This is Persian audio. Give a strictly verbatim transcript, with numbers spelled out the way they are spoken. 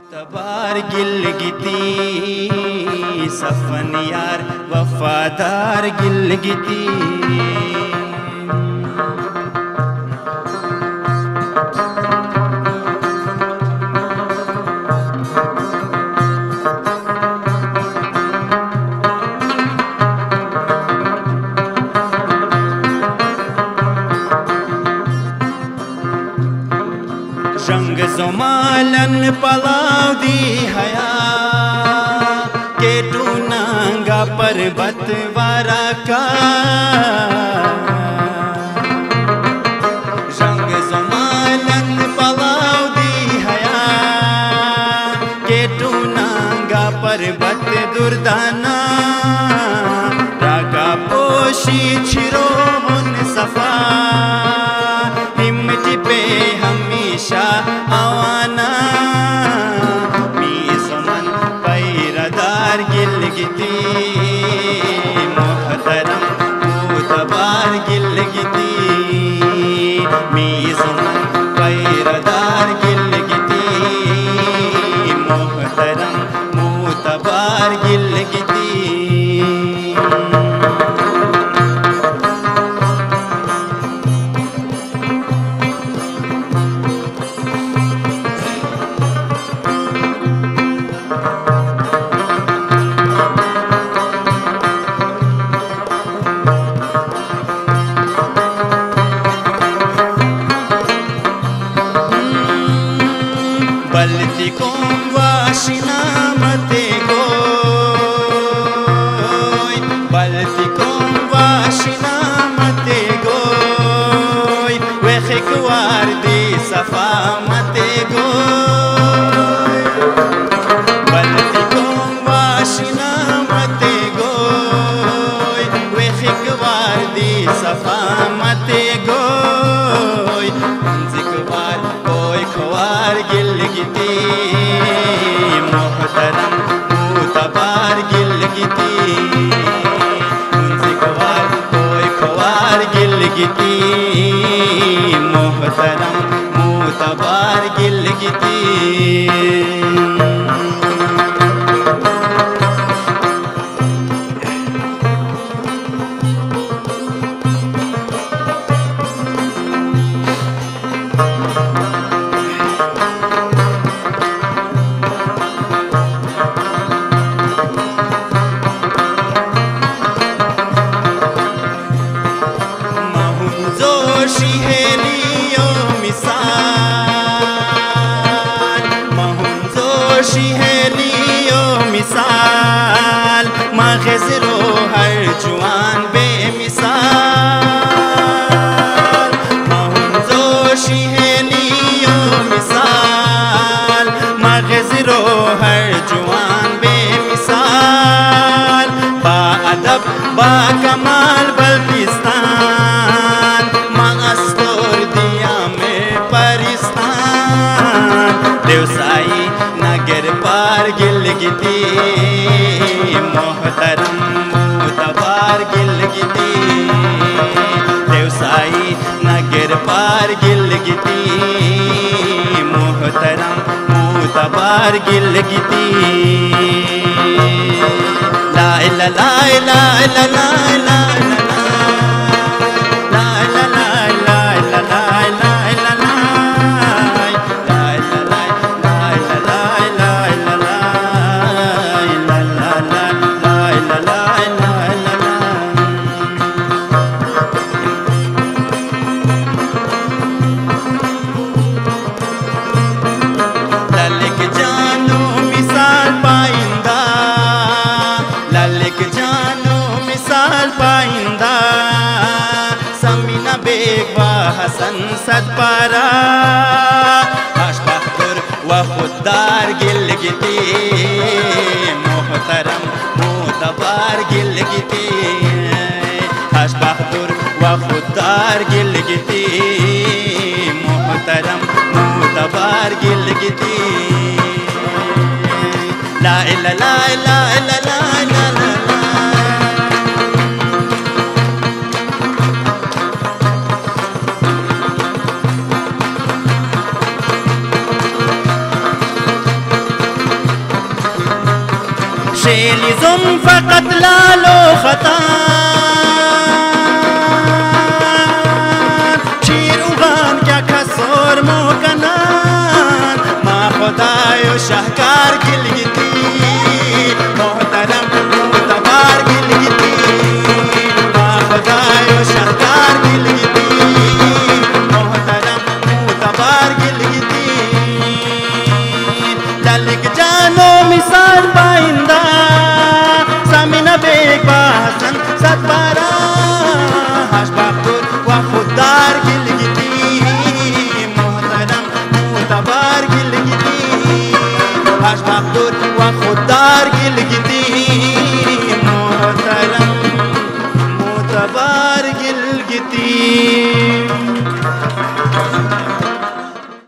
मोतबार गिलगिती सफन यार वफादार गिलगिती रंग ज़मालन पलाव दी हया के तू नंगा पर्वत वारा का रंग ज़मालन पलाव दी हया के तू नंगा पर्वत दुर्दाना रागा पोशी छिरो हुन सफा हिम्मत पे हमेशा आवाना मीज़मन पैरदार गिलगिती मोहतरम मोतबार गिलगिती मीज़मन पैरदार गिलगिती मोहतरम मोतबार गिलगिती बलती कोम वाशिना मते गोय बलती कोम वाशिना मते गोय वे खिकवार दी सफा मते गोय बलती कोम वाशिना मते गोय वे खिकवार दी सफा मते गोय जिकवार कोई खवार गिलगिती मोहतरम मोतबार गिलगिती जिकवार कोई खवार गिलगिती मोहतरम मोतबार गिलगिती मिसाल मग़ज़रो हर जुआन बेमिसाल महज़ोशी है लियो मिसाल मग़ज़रो हर जुआन बेमिसाल बाअदब बाकमाल बल्किस्तान मास्तूर दिया में परिस्तान देवसाई नगर पार गिलगिती मोहतरम मोतबार गिलगिती देवसाई नगर पार गिलगिती मोहतरम मोतबार गिलगिती ला ला ला ला ला ला ला हसन सदपारा बहादुर व खुददार गिलगिती मोहतरम मोतबार गिलगिती बहादुर व खुददार गिलगिती मोहतरम मोतबार गिलगिती ला ला ला ला ला ला ला شیلیزم فقط لال و خطان شیر اوغان که کسر مکنن ما خدای و شهکار گلگیتی محترم معتبر گلگیتی ما خدای و شهکار گلگیتی محترم معتبر گلگیتی لالک جانو مثال پاینده سامینه بیگ با حسن صد بارا هاش بختور و خوددار گلگیتی محترم معتبر گلگیتی هاش بختور و خوددار گلگیتی محترم معتبر گلگیتی